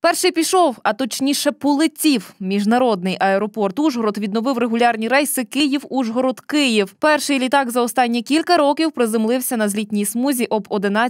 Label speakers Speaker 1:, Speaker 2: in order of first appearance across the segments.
Speaker 1: Перший пішов, а точніше полетів. Міжнародний аеропорт Ужгород відновив регулярні рейси Київ-Ужгород-Київ. Перший літак за останні кілька років приземлився на злітній смузі об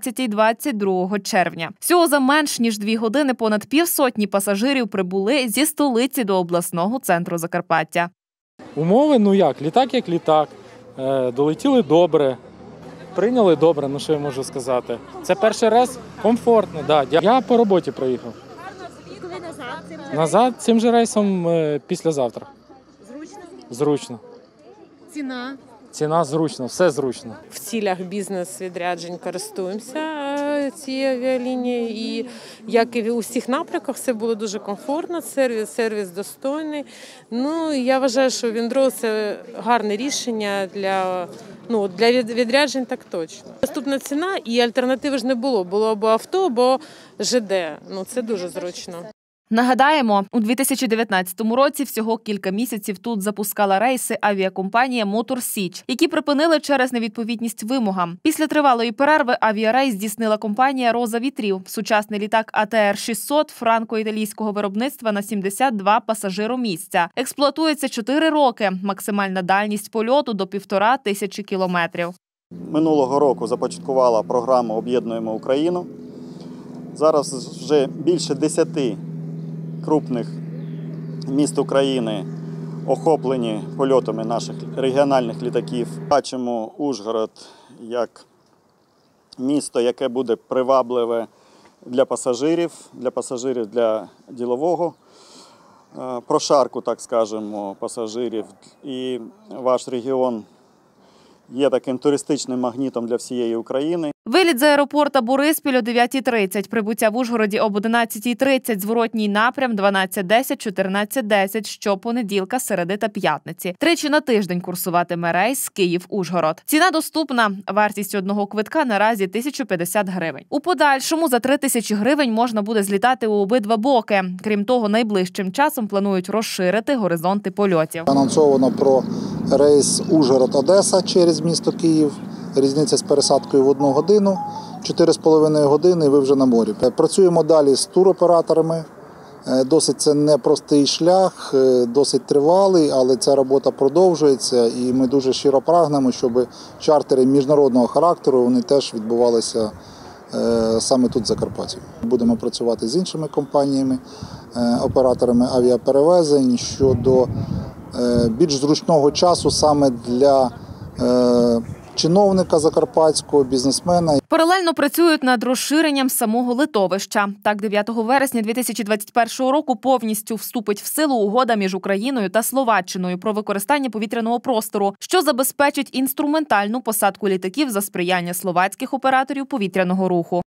Speaker 1: 11:22 червня. Всього за менш ніж 2 години понад півсотні пасажирів прибули зі столиці до обласного центру Закарпаття.
Speaker 2: Умови, як літак. Долетіли добре, прийняли добре, що я можу сказати. Це перший раз комфортно, да. Я по роботі приїхав.
Speaker 3: Коли назад?
Speaker 2: Назад цим же рейсом післязавтра.
Speaker 3: Зручно?
Speaker 2: Зручно.
Speaker 3: Ціна?
Speaker 2: Ціна зручно, все зручно.
Speaker 4: В цілях бізнес-відряджень користуємося цією авіалінією. І як і в усіх напрямках, все було дуже комфортно, сервіс достойний. Я вважаю, що Віндро – це гарне рішення для відряджень, так точно. Доступна ціна і альтернативи ж не було. Було або авто, або ЖД. Це дуже зручно.
Speaker 1: Нагадаємо, у 2019 році всього кілька місяців тут запускала рейси авіакомпанія «Мотор Січ», які припинили через невідповідність вимогам. Після тривалої перерви авіарейс здійснила компанія «Роза вітрів». Сучасний літак АТР-600 франко-італійського виробництва на 72 пасажиромісця. Експлуатується 4 роки. Максимальна дальність польоту до 1500 кілометрів.
Speaker 5: Минулого року започаткувала програму «Об'єднуємо Україну». Зараз вже більше 10 крупних міст України охоплені польотами наших регіональних літаків. Бачимо Ужгород як місто, яке буде привабливе для пасажирів для ділового прошарку, так скажемо, пасажирів. І ваш регіон є таким туристичним магнітом для всієї України.
Speaker 1: Виліт з аеропорта Бориспіль о 9:30, прибуття в Ужгороді об 11:30, зворотній напрям 12:10, 14:10, щопонеділка, середи та п'ятниці. Тричі на тиждень курсуватиме рейс Київ-Ужгород. Ціна доступна. Вартість одного квитка наразі 1050 гривень. У подальшому за 3000 гривень можна буде злітати у обидва боки. Крім того, найближчим часом планують розширити горизонти польотів.
Speaker 6: Анонсовано про рейс Ужгород-Одеса через місто Київ. Різниця з пересадкою в 1 годину, 4,5 години і ви вже на морі. Працюємо далі з туроператорами. Досить це непростий шлях, досить тривалий, але ця робота продовжується. І ми дуже щиро прагнемо, щоб чартери міжнародного характеру вони теж відбувалися саме тут, в Закарпатті. Будемо працювати з іншими компаніями, операторами авіаперевезень щодо більш зручного часу саме для чиновника закарпатського, бізнесмена.
Speaker 1: Паралельно працюють над розширенням самого литовища. Так, 9 вересня 2021 року повністю вступить в силу угода між Україною та Словаччиною про використання повітряного простору, що забезпечить інструментальну посадку літаків за сприяння словацьких операторів повітряного руху.